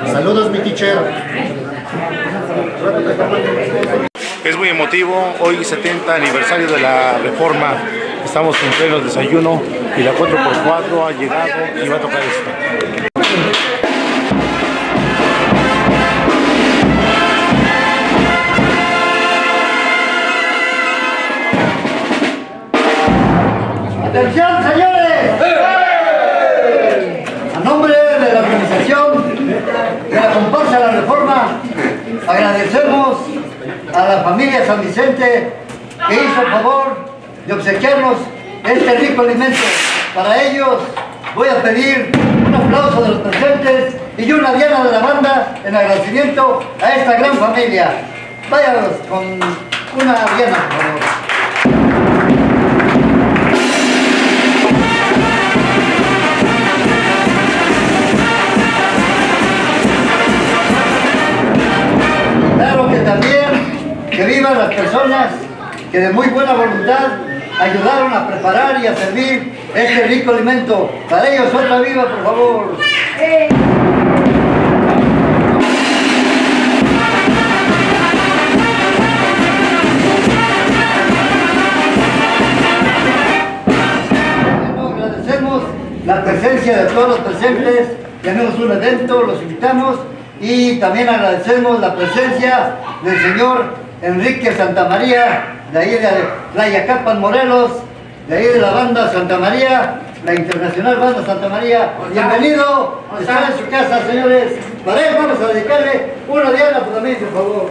Saludos, mi teacher. Es muy emotivo, hoy 70 aniversario de la Reforma. Estamos en pleno desayuno y la 4x4 ha llegado y va a tocar esto. ¡Atención, señores! A nombre de la organización de la comparsa La Reforma, agradecemos a la familia San Vicente que hizo el favor de obsequiarnos este rico alimento. Para ellos voy a pedir un aplauso de los presentes y una diana de la banda en agradecimiento a esta gran familia. Váyanos con una diana, por favor. También que vivan las personas que de muy buena voluntad ayudaron a preparar y a servir este rico alimento. Para ellos otra viva, por favor. Bueno, agradecemos la presencia de todos los presentes. Tenemos un evento, los invitamos. Y también agradecemos la presencia del señor Enrique Santamaría, de ahí de Tlayacapan, Morelos, de ahí de la banda Santa María, la internacional banda Santa María. Bienvenido, está en su casa, señores. Para él vamos a dedicarle una diana también, por favor.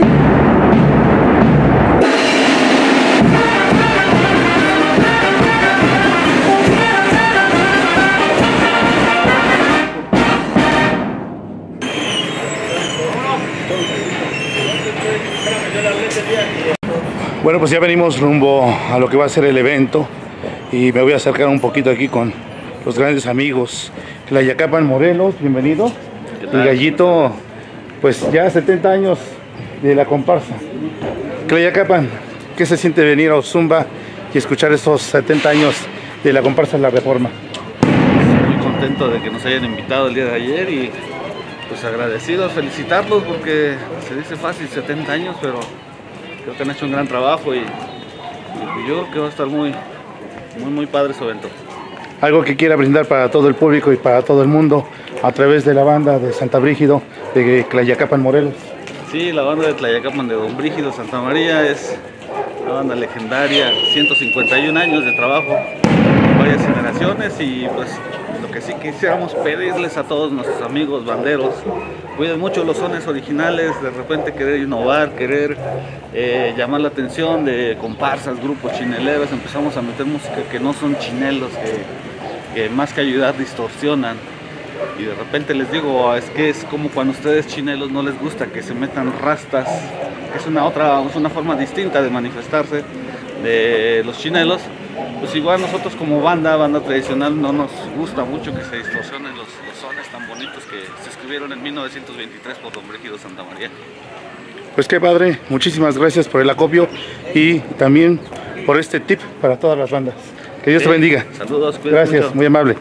Bueno, pues ya venimos rumbo a lo que va a ser el evento y me voy a acercar un poquito aquí con los grandes amigos. Tlayacapan, Morelos, bienvenido. El Gallito, pues ya 70 años de la comparsa. Tlayacapan, ¿qué se siente venir a Ozumba y escuchar estos 70 años de la comparsa La Reforma? Muy contento de que nos hayan invitado el día de ayer y pues agradecidos, felicitarlos porque se dice fácil 70 años, pero creo que han hecho un gran trabajo y yo creo que va a estar muy padre su evento. Algo que quiera brindar para todo el público y para todo el mundo a través de la banda de Santa Brígido de Tlayacapan, Morelos. Sí, la banda de Tlayacapan de Don Brígido Santa María es una banda legendaria, 151 años de trabajo, varias generaciones y pues lo que sí quisiéramos pedirles a todos nuestros amigos banderos, cuiden mucho los sones originales, de repente querer innovar, querer llamar la atención de comparsas, grupos chineleros, empezamos a meter música que no son chinelos, que más que ayudar distorsionan. Y de repente les digo, es que es como cuando ustedes chinelos no les gusta que se metan rastas, es una forma distinta de manifestarse de los chinelos. Pues igual nosotros como banda tradicional no nos gusta mucho que se distorsionen los sones tan bonitos que se escribieron en 1923 por Don Brígido Santa María. Pues qué padre, muchísimas gracias por el acopio y también por este tip para todas las bandas. Que Dios te bendiga. Saludos, cuídate gracias, mucho. muy amable.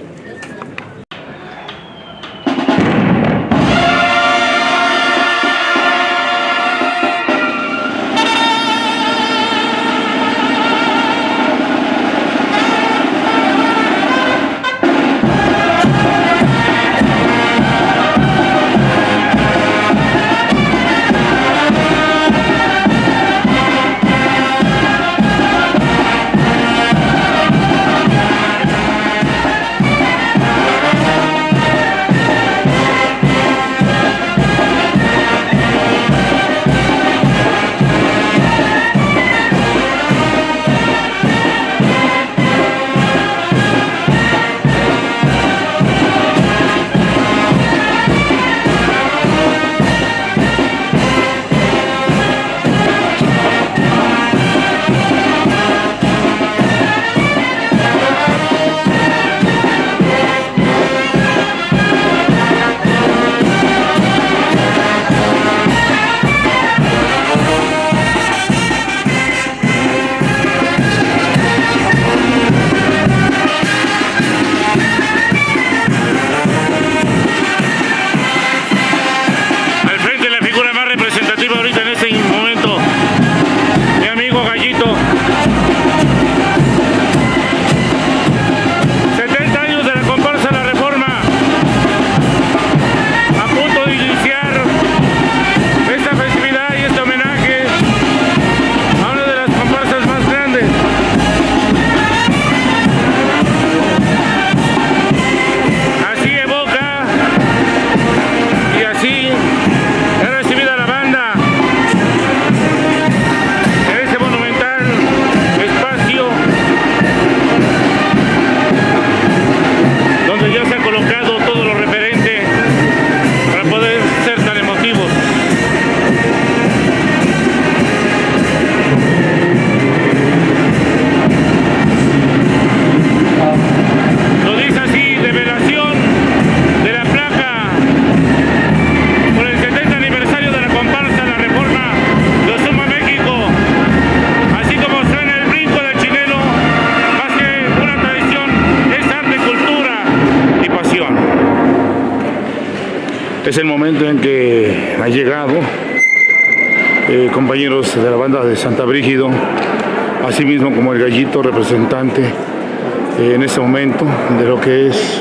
el momento en que ha llegado compañeros de la banda de Santa Brígido, así mismo como el Gallito, representante en este momento de lo que es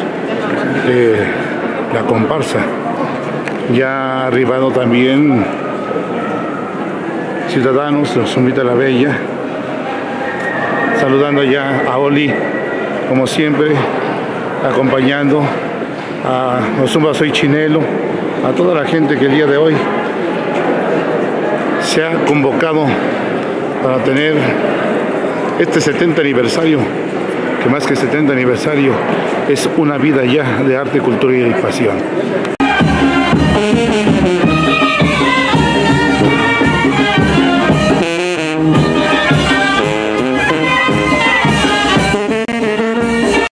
la comparsa. Ya ha arribado también ciudadanos, los invita a la Bella, saludando ya a Oli, como siempre, acompañando a Ozumba Soy Chinelo, a toda la gente que el día de hoy se ha convocado para tener este 70 aniversario, que más que 70 aniversario es una vida ya de arte, cultura y pasión.